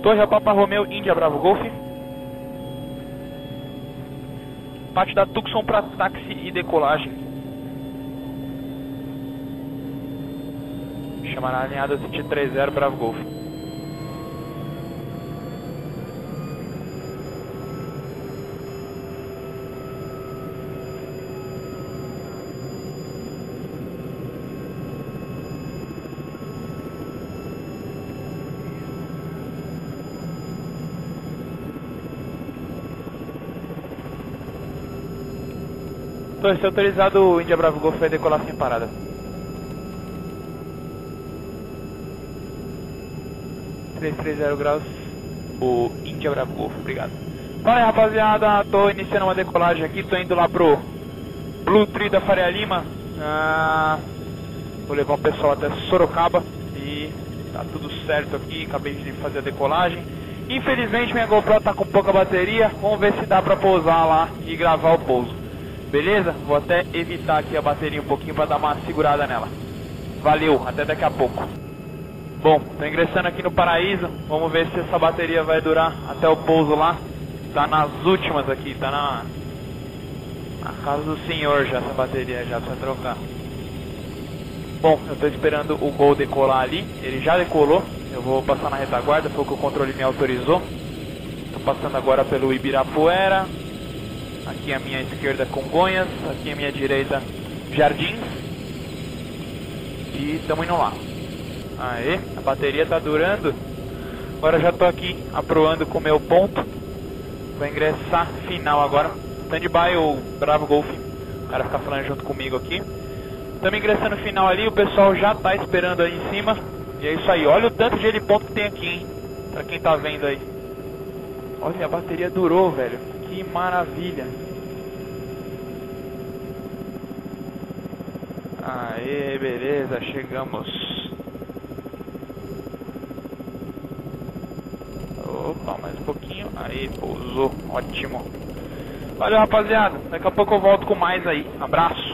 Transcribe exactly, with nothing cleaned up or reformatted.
Torre Papa Romeo, Índia Bravo Golf. Parte da Tucson para táxi e decolagem. Chamará a alinhada sete três zero Bravo Golf. Torre, se autorizado, o Índia Bravo Golf vai decolar sem parada. três três zero graus, o Índia Bravo Golf, obrigado. Fala aí, rapaziada, tô iniciando uma decolagem aqui, tô indo lá pro Blue Tree da Faria Lima. Ah, vou levar o pessoal até Sorocaba e tá tudo certo aqui, acabei de fazer a decolagem. Infelizmente minha GoPro tá com pouca bateria, vamos ver se dá pra pousar lá e gravar o pouso. Beleza? Vou até evitar aqui a bateria um pouquinho para dar uma segurada nela. Valeu, até daqui a pouco. Bom, tô ingressando aqui no Paraíso. Vamos ver se essa bateria vai durar até o pouso lá. Tá nas últimas aqui, tá na, na casa do senhor já essa bateria, já precisa trocar. Bom, eu tô esperando o Gol decolar ali. Ele já decolou. Eu vou passar na retaguarda, foi o que o controle me autorizou. Tô passando agora pelo Ibirapuera. Aqui à minha esquerda Congonhas, aqui à minha direita Jardins. E estamos indo lá. Aê, a bateria tá durando. Agora já tô aqui aproando com o meu ponto. Vou ingressar final agora. Stand-by o Bravo Golf. O cara fica falando junto comigo aqui. Estamos ingressando final ali, o pessoal já tá esperando aí em cima. E é isso aí, olha o tanto de heliponto que tem aqui, hein? Pra quem tá vendo aí. Olha, a bateria durou, velho. Que maravilha. Aê, beleza, chegamos. Opa, mais um pouquinho. Aí, pousou, ótimo. Valeu, rapaziada, daqui a pouco eu volto com mais aí. Abraço.